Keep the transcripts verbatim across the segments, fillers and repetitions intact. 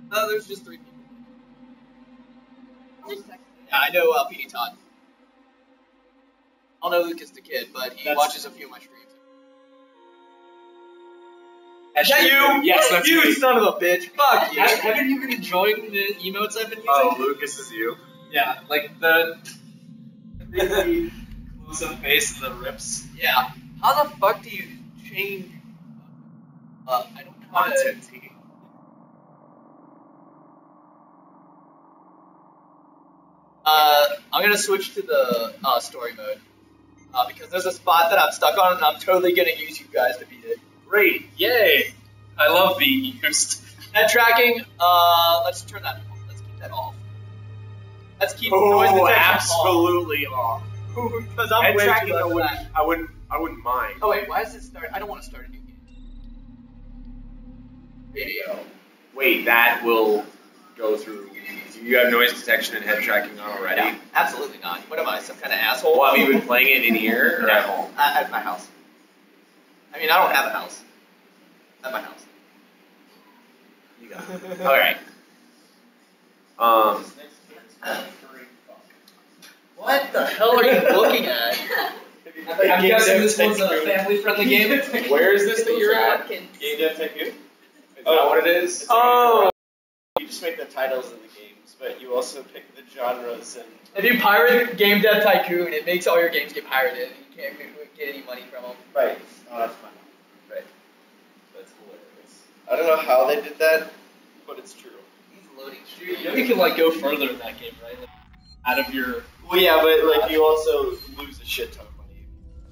Uh, there's just three people. Yeah, I know uh, P D Todd. I don't know Lucas the Kid, but he That's... watches a few of my streams. Is that you? Yes, that's you, me. Son of a bitch. Fuck you. Haven't you been enjoying the emotes I've been using? Oh, Lucas is you? Yeah, like the... the close-up face and the rips. Yeah. How the fuck do you change... Uh, I don't know how to... Uh, I'm gonna switch to the uh, story mode. Uh, because there's a spot that I'm stuck on and I'm totally gonna use you guys to beat it. Great, yay! I love being used. Head tracking, uh, let's turn that off. Let's keep that off. Let's keep oh, noise detection absolutely off. Because I'm Head way tracking, too I low for wouldn't, that. I wouldn't, I wouldn't mind. Oh wait, why does it start? I don't want to start a new game. Video. Wait, that will go through. Do you have noise detection and head tracking on already? No, absolutely not. What am I, some kind of asshole? Well, have you been playing it in here or no, at home? At, at my house. I mean, I don't have a house. At my house. You got it. Alright. Um. What the hell are you looking at? I'm guessing this one's a family-friendly game. Where is this that you're at? Game Dev Tycoon? Is Oh, that what it is? It's oh! You just make the titles of the games, but you also pick the genres and... If you pirate Game Dev Tycoon, it makes all your games get pirated, and you can't get any money from them. Right. Oh, that's fun. Right. That's hilarious. I don't know how they did that, but it's true. He's loading You know you can like go further in that game, right? Like, out of your... Well, yeah, but like you also lose a shit ton of money.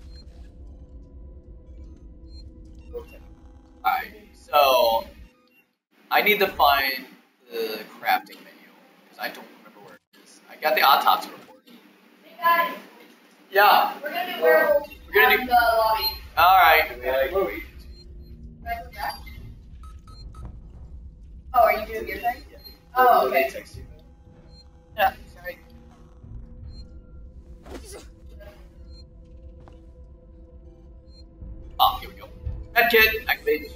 Okay. Alright, so... I need to find the crafting menu, because I don't remember where it is. I got the autopsy report. Hey guys, Yeah. we're gonna do werewolves We're gonna on do- the lobby. Alright. Can I go back? Oh, are you doing your thing? Oh, okay. Yeah, sorry. Oh, here we go. Med kit, activated.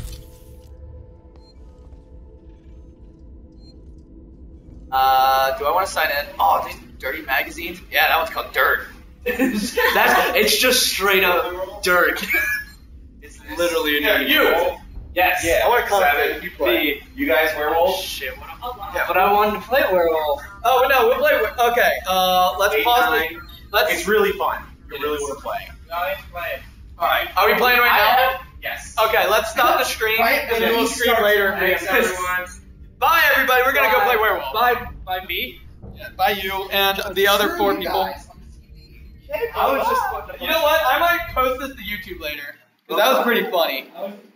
Uh, do I want to sign in? Oh, these dirty magazines? Yeah, that one's called Dirt. That's, it's just straight up dirt. It's literally a dirty you. game. Yes. Yeah, I want to come Seven, you play. You guys werewolf? Shit, what Yeah. But I wanted to play werewolf. Oh, no, we'll play. Okay, uh, let's Eight, pause nine. this. Let's. It's really fun. You It really is. want to play. Alright, are we playing right now? Yes. Okay, let's stop the stream and then we'll stream later. Thanks, everyone. Bye, everybody. We're gonna go play werewolf. By by me. Yeah, bye, you and the other four people. I was just... You know what? I might post this to YouTube later because that was pretty funny. I was